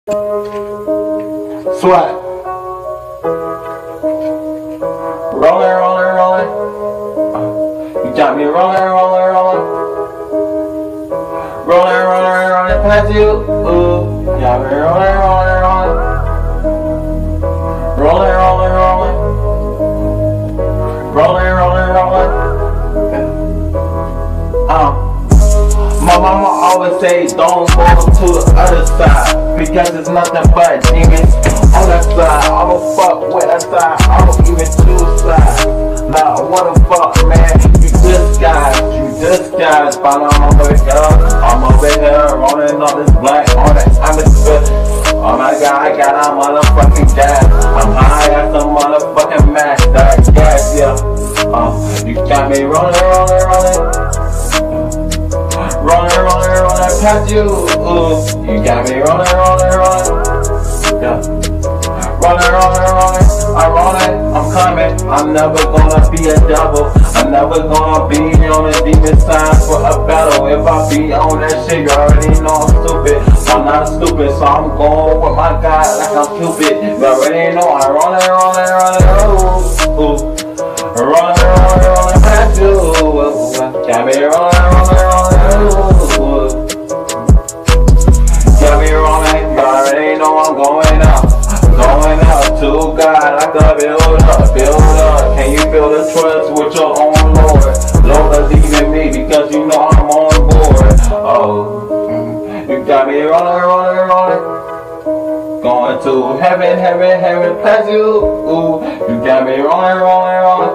Swag. Rolling, rolling, rolling. You got me rolling, rolling, rolling. Rolling, rolling, rolling past you. Ooh, you got me rolling, rolling, rolling. Rolling, rolling, rolling. Rolling, rolling, rolling. My mama always say don't go to the other side, because it's nothing but demons on that side. I don't fuck with that side, I don't even choose sides. Nah, what the fuck, man, you disguise, but I'm over here rolling on this black, on that atmosphere. Oh my god, I got a motherfucking gas, I'm high as a motherfucking match, that gas, yeah. You got me rolling, rolling, rolling. Rolling, rolling, rolling past you. Ooh, you got me rolling, rolling, rolling. Yeah. Rolling, rolling, rolling. I'm rolling, I'm coming. I'm never gonna be a devil. I'm never gonna be on the demon side for a battle. If I be on that shit, you already know I'm stupid. I'm not stupid, so I'm going with my God like I'm Cupid. You already know I'm rolling, rolling, rolling. Ooh, ooh. Rolling, rolling, rolling past you. Ooh, got me rolling, rolling, rolling. Got me rolling, you already know I'm going out to God like a build up. Can you feel the trust with your own Lord? Lord, believe in me because you know I'm on board. Oh, you got me rolling, rolling, rolling. Going to heaven, heaven, heaven, past you. Ooh, you got me rolling, rolling, rolling.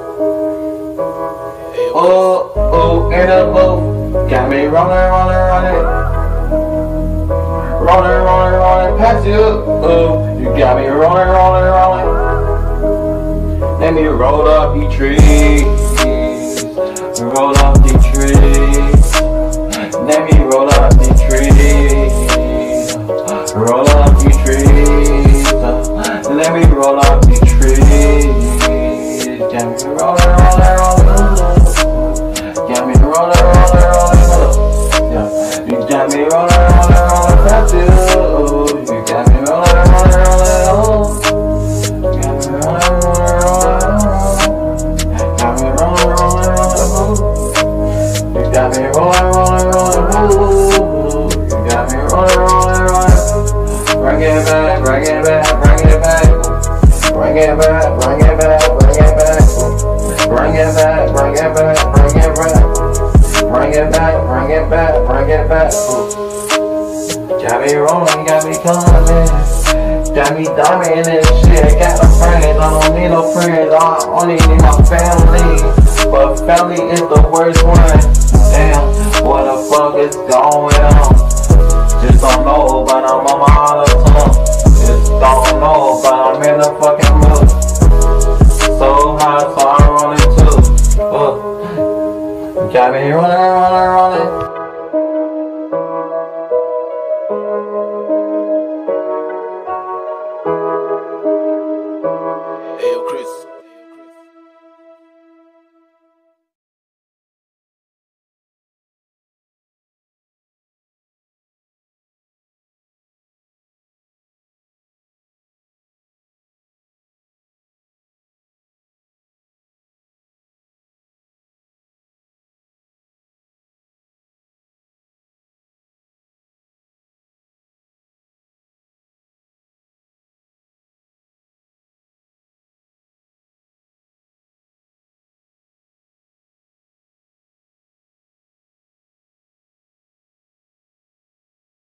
Oh, oh, in the booth. Got me rolling, rolling, rolling. Rolling, rolling, rolling past you. Ooh, you got me rolling, rolling, rolling. Let me roll up these trees. Roll up these trees. Let me roll up these trees. Roll up these trees. Let me roll up these trees. Got me rolling, rolling, rolling. Got me rolling, rolling, rolling. Yeah. You got me rolling, rolling, rolling past you. You got me rolling, rolling, rolling. Got me rolling, rolling, rolling. Got me rolling, rolling, rolling. You got me rolling, rolling, rolling. You got me rolling, rolling, rolling. Bring it back, bring it back, bring it back. Bring it back, bring it back, bring it back. Bring it back, bring it back, bring it back. Bring it back, bring it back, bring it back. Got me rolling, got me coming. Got me dummy in this shit. Got no friends, I don't need no friends. I only need my family. But family is the worst one. Damn, what the fuck is going on? Just don't know, but